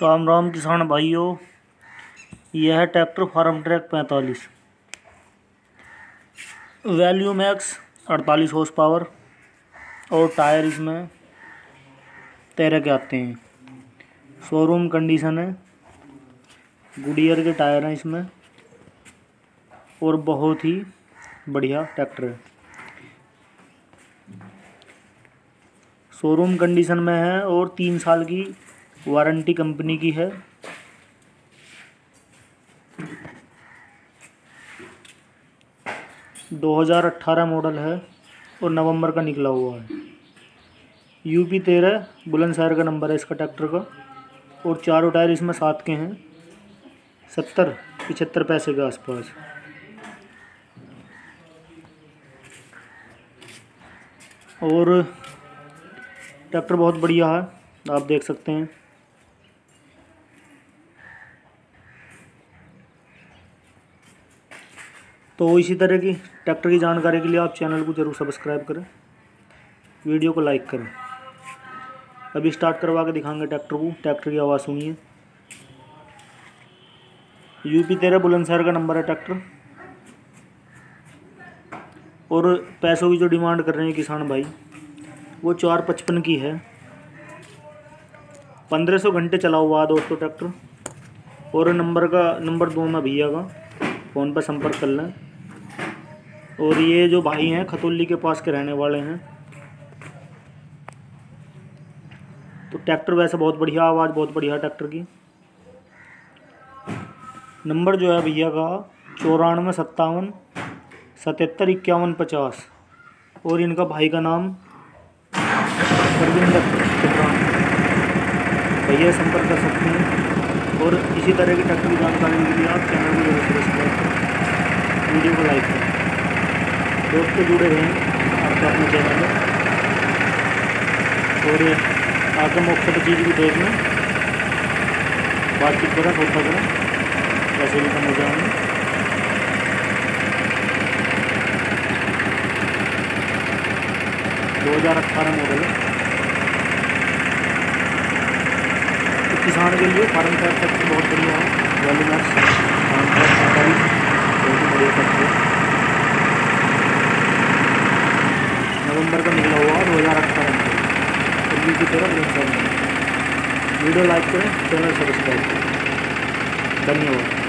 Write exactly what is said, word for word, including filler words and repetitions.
राम राम किसान भाइयों, यह है ट्रैक्टर फार्म ट्रैक पैंतालीस वैल्यू मैक्स अड़तालीस हॉर्स पावर और टायर इसमें तेरह के आते हैं। शोरूम कंडीशन है, गुडियर के टायर हैं इसमें और बहुत ही बढ़िया ट्रैक्टर है। शोरूम कंडीशन में है और तीन साल की वारंटी कंपनी की है। दो हज़ार अठारह मॉडल है और नवंबर का निकला हुआ है। यूपी तेरह बुलंदशहर का नंबर है इसका ट्रैक्टर का और चारों टायर इसमें सात के हैं, सत्तर पिछहत्तर पैसे के आसपास। और ट्रैक्टर बहुत बढ़िया है, आप देख सकते हैं। तो इसी तरह की ट्रैक्टर की जानकारी के लिए आप चैनल को ज़रूर सब्सक्राइब करें, वीडियो को लाइक करें। अभी स्टार्ट करवा के दिखाएंगे ट्रैक्टर को, ट्रैक्टर की आवाज़ सुनिए। यूपी तेरह बुलंदशहर का नंबर है ट्रैक्टर। और पैसों की जो डिमांड कर रहे हैं किसान भाई, वो चार पचपन की है। पंद्रह सौ घंटे चला हुआ है दोस्तों ट्रैक्टर। और नंबर का नंबर दो में भैया का फ़ोन पर संपर्क कर लें। और ये जो भाई हैं खतौली के पास के रहने वाले हैं। तो ट्रैक्टर वैसे बहुत बढ़िया, आवाज़ बहुत बढ़िया ट्रैक्टर की। नंबर जो है भैया का चौरानवे सत्तावन सतहत्तर इक्यावन पचास। और इनका भाई का नाम परविंदर भैया संपर्क कर सकते हैं। और इसी तरह की ट्रैक्टर की जानकारी के लिए आप चैनल को जरूर सब्सक्राइब करें, वीडियो को लाइक करें। दोस्त के जुड़े रहें आपका अपने चैनल में और आगे मौके पर चीज़ भी देख लें, बातचीत करें, सोचा करें, वैसे भी समझ जाएंगे। दो हज़ार अठारह मॉडल है। तो किसान के लिए फार्म ट्रैक ट्रैक्टर बहुत बढ़िया है। वैल्यू मैक्स फार्म ट्रैक पैंतालीस बहुत ही बढ़िया ट्रैक्टर है। नवंबर का निकला हुआ दो हज़ार अठारह में। और की तरह वीडियो लाइक करें, चैनल सब्सक्राइब करें। धन्यवाद।